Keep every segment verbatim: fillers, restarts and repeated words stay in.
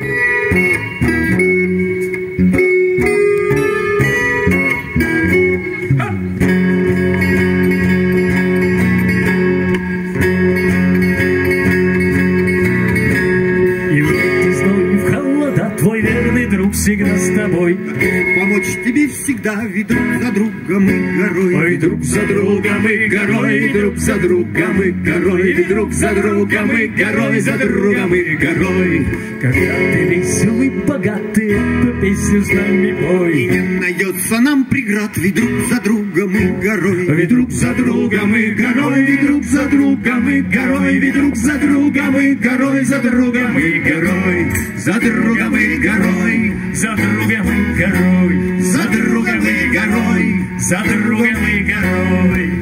Всегда с тобой, помочь тебе всегда, ведь друг за другом и горой. Ой, друг за другом и горой, друг за другом и горой, ведь друг за другом и горой, за другом и горой. Когда ты веселый, богатый, эту песню с нами пой. И не найдется нам преград, ведь друг за другом и горой. Ведь друг за другом и горой, ведь друг за другом и горой, ведь друг за другом и горой, за другом и горой, за другом и горой. За другом и горой, за другом и горой, за другом и горой.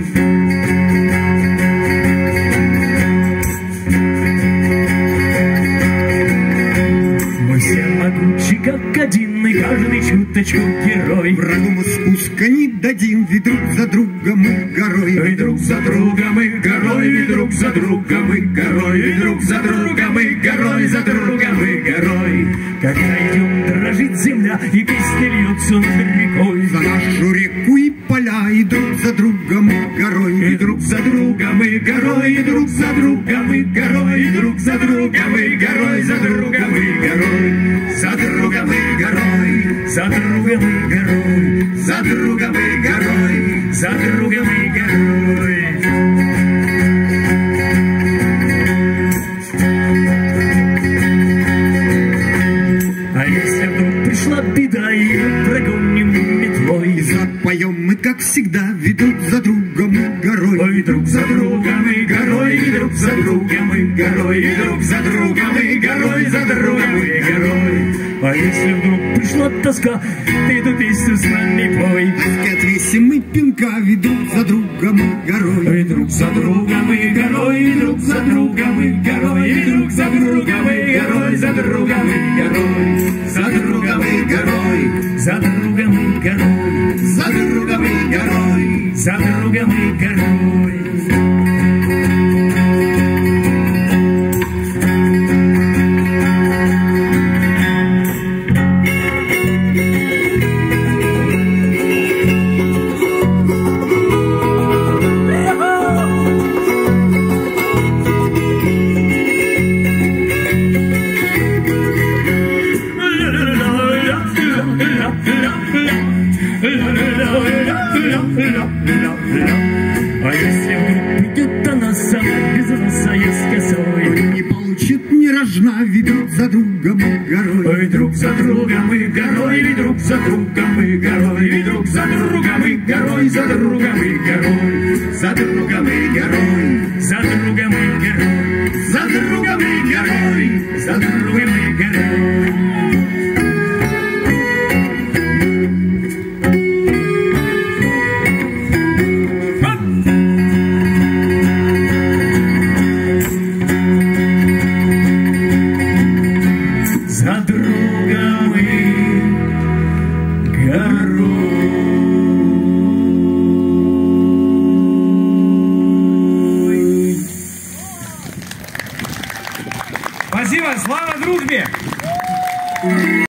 Мы все могучи, как один, и каждый чуточку герой. Врагу мы спуска не дадим, ведь друг за другом и горой. И друг за другом и горой, и друг за другом и горой, и друг за другом и горой, за другом и горой. Когда идем, дрожит земля, и песня льется над рекой. За нашу реку и поля, и друг за другом и горой. И друг за другом и горой, и друг за другом и горой, и друг за другом и горой, за другом и горой, за другом и горой, за другом и горой, за другом и горой, за другом и горой. Пришла беда, и прогоним метлой. Запоем мы, как всегда, ведь друг за другом и горой. Ой, друг за другом и горой, и друг за другом и горой, и друг за другом и горой, за другом и горой. А если вдруг пришла тоска, ты эту песню с нами пой. Тоски отвесим мы пинка, ведь друг за другом и горой. И друг за другом и горой, и друг за другом и горой, и друг за другом и горой, за другом и горой, за другом и горой, за другом и горой, за другом и горой, за другом и горой. А если вдруг придет она сама без носа и с косой, не получит ни рожна, ведь друг за другом и горой. Ой, друг за другом и горой, и друг за другом и горой, и друг за другом и горой, за другом и горой, за другом и горой, за другом и горой, за другом и горой, за другом.